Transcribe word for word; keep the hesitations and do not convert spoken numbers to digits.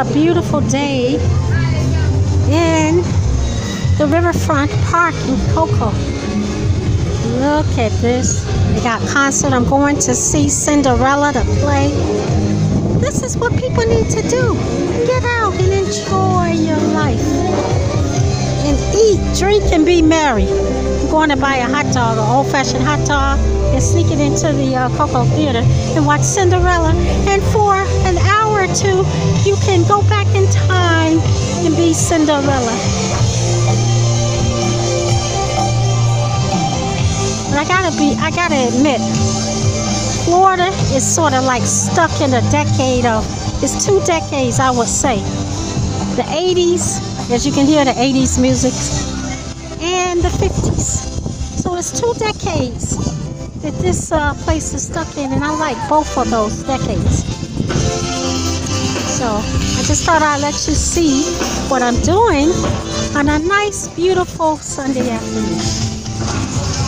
a beautiful day in the Riverfront Park in Cocoa. Look at this. They got concert. I'm going to see Cinderella to play. This is what people need to do. Get out and enjoy your life. And eat, drink, and be merry. I'm going to buy a hot dog, an old-fashioned hot dog, and sneak it into the uh, Cocoa Theater and watch Cinderella. And for an hour or two, you can go back in time and be Cinderella. But I gotta be, I gotta admit, Florida is sort of like stuck in a decade of, it's two decades, I would say. The eighties, as you can hear the eighties music, and the fifties. So it's two decades that this uh, place is stuck in, and I like both of those decades. So I just thought I'd let you see what I'm doing on a nice, beautiful Sunday afternoon.